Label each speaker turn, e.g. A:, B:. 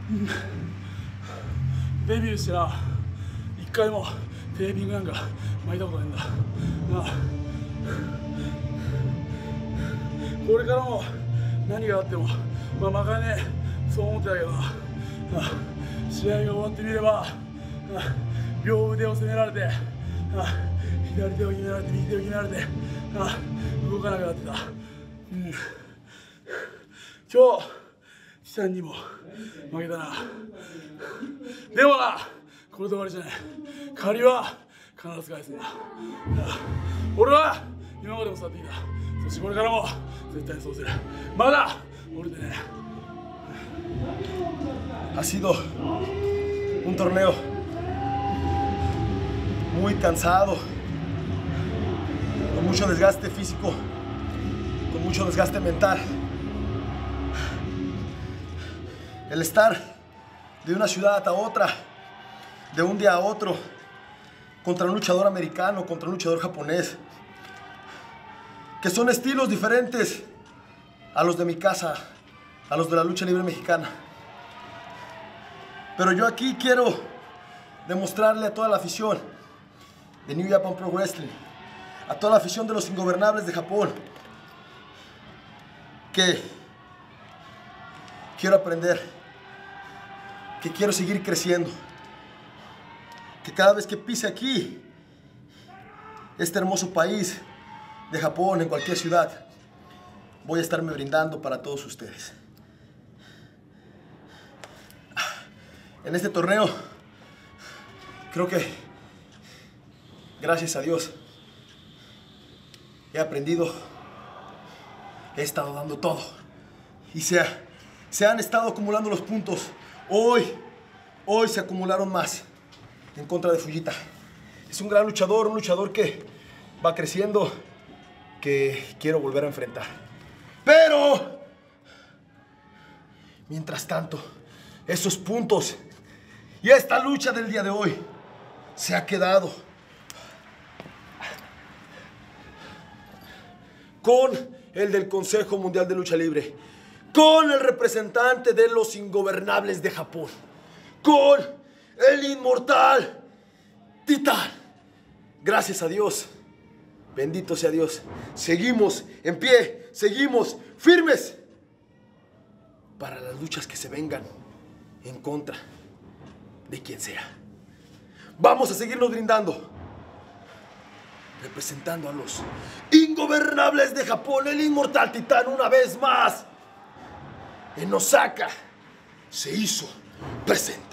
A: デビューしてな、一回もテーピングなんか巻いたことないんだな。これからも何があっても負かねえ、そう思ってたけどな。試合が終わってみれば両腕を攻められて、左手を決められて、右手を決められて、動かなくなってた。今日チタンにも負けたな。でもな、これで終わりじゃない。借りは必ず返すんだ。俺は今までも育ってきた。そしてこれからも絶対にそうする。まだ俺でね。
B: Ha sido un torneo muy cansado, con mucho desgaste físico, con mucho desgaste mental. El estar de una ciudad a otra, de un día a otro, contra un luchador americano, contra un luchador japonés, que son estilos diferentes a los de mi casa, a los de la lucha libre mexicana. Pero yo aquí quiero demostrarle a toda la afición de New Japan Pro Wrestling, a toda la afición de los Ingobernables de Japón, que quiero aprender, que quiero seguir creciendo, que cada vez que pise aquí, este hermoso país de Japón, en cualquier ciudad, voy a estarme brindando para todos ustedes. En este torneo, creo que, gracias a Dios, he aprendido, he estado dando todo. Y se han estado acumulando los puntos. Hoy se acumularon más en contra de Fujita. Es un gran luchador, un luchador que va creciendo, que quiero volver a enfrentar. Pero, mientras tanto, esos puntos y esta lucha del día de hoy se ha quedado con el del Consejo Mundial de Lucha Libre, con el representante de los Ingobernables de Japón, con el inmortal Titán. Gracias a Dios, bendito sea Dios, seguimos en pie, seguimos firmes para las luchas que se vengan en contra de quien sea. Vamos a seguirnos brindando, representando a los Ingobernables de Japón, el inmortal Titán, una vez más en Osaka se hizo presente.